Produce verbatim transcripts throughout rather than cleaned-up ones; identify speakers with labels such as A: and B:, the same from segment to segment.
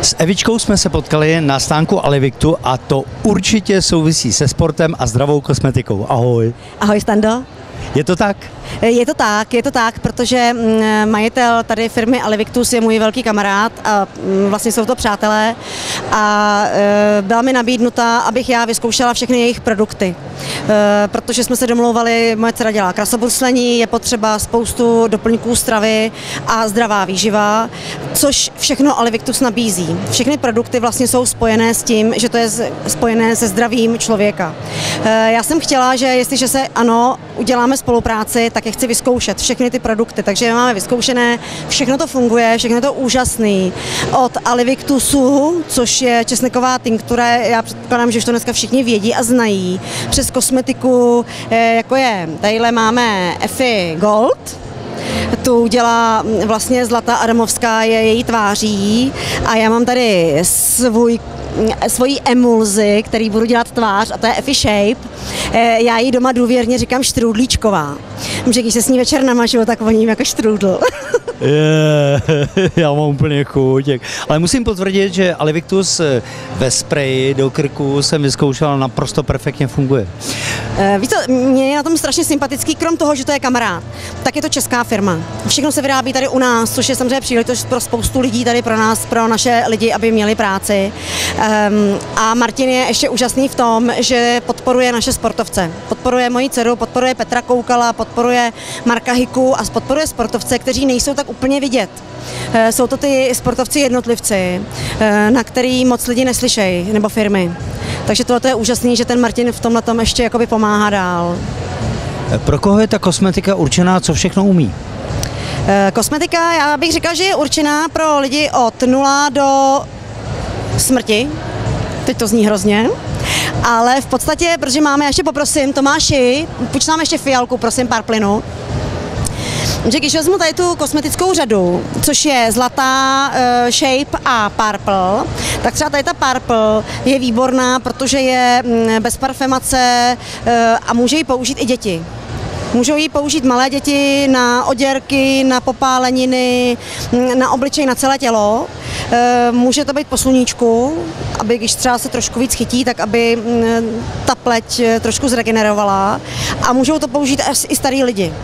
A: S Evičkou jsme se potkali na stánku Alivictu a to určitě souvisí se sportem a zdravou kosmetikou. Ahoj.
B: Ahoj, Stando.
A: Je to tak?
B: Je to tak, je to tak, protože majitel tady firmy Alivictus je můj velký kamarád a vlastně jsou to přátelé a byla mi nabídnuta, abych já vyzkoušela všechny jejich produkty. Protože jsme se domlouvali, moje dcera dělá krasobruslení, je potřeba spoustu doplňků stravy a zdravá výživa, což všechno Alivictus nabízí. Všechny produkty vlastně jsou spojené s tím, že to je spojené se zdravím člověka. Já jsem chtěla, že jestliže se ano, uděláme spolupráci, tak je chci vyzkoušet, všechny ty produkty, takže máme vyzkoušené, všechno to funguje, všechno je to úžasný. Od Alivictusu, což je česneková tinktura, já předpokládám, že už to dneska všichni vědí a znají, přes kosmetiku, jako je, tadyhle máme Effie Gold, tu dělá vlastně Zlata Adamovská, je její tváří a já mám tady svůj svoji emulzi, který budu dělat tvář, a to je Effie Shape. Já jí doma důvěrně říkám štrůdlíčková. Že když se s ní večer namažu, tak voním jako štrůdl.
A: Je, já mám úplně chuť. Ale musím potvrdit, že Alivictus ve spreji do krku jsem vyzkoušel, naprosto perfektně funguje.
B: Víš co, mě je na tom strašně sympatický, krom toho, že to je kamarád, tak je to česká firma. Všechno se vyrábí tady u nás, což je samozřejmě příležitost pro spoustu lidí tady pro nás, pro naše lidi, aby měli práci. Um, a Martin je ještě úžasný v tom, že podporuje naše sportovce. Podporuje moji dceru, podporuje Petra Koukala, podporuje Marka Hiku a podporuje sportovce, kteří nejsou tak úplně vidět. Uh, jsou to ty sportovci jednotlivci, uh, na který moc lidi neslyšejí, nebo firmy. Takže tohle je úžasný, že ten Martin v tomhle tom ještě jakoby pomáhá dál.
A: Pro koho je ta kosmetika určená, co všechno umí?
B: Uh, kosmetika, já bych říkala, že je určená pro lidi od nula do smrti, teď to zní hrozně, ale v podstatě, protože máme, ještě poprosím Tomáši, půjč nám ještě fialku, prosím, pár plynů. Že když vezmu tady tu kosmetickou řadu, což je Zlatá, uh, Shape a Purple, tak třeba tady ta Purple je výborná, protože je bez parfemace uh, a může ji použít i děti. Můžou ji použít malé děti na oděrky, na popáleniny, na obličej, na celé tělo. Může to být po sluníčku, aby když třeba se trošku víc chytí, tak aby ta pleť trošku zregenerovala. A můžou to použít i starý lidi.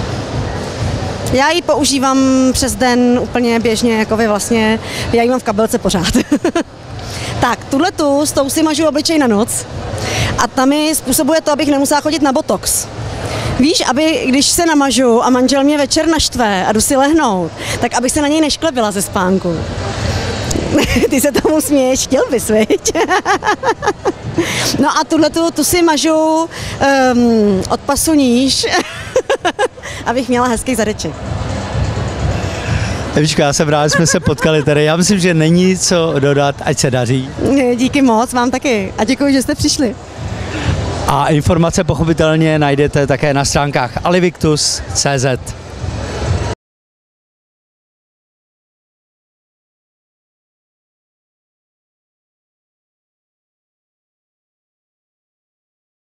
B: Já ji používám přes den úplně běžně, jako vy vlastně, já ji mám v kabelce pořád. Tak, tuhletu, s tou si mažu obličej na noc a tam mi způsobuje to, abych nemusela chodit na botox. Víš, aby když se namažu a manžel mě večer naštve a jdu si lehnout, tak abych se na něj nešklepila ze spánku. Ty se tomu směješ, chtěl bys, viď? No a tuhletu, tu si mažu um, od pasu níž, abych měla hezký zadeček.
A: Evička, já jsem rád, že jsme se potkali tady. Já myslím, že není co dodat, ať se daří.
B: Díky moc, vám taky. A děkuji, že jste přišli.
A: A informace pochopitelně najdete také na stránkách alivictus tečka cé zet.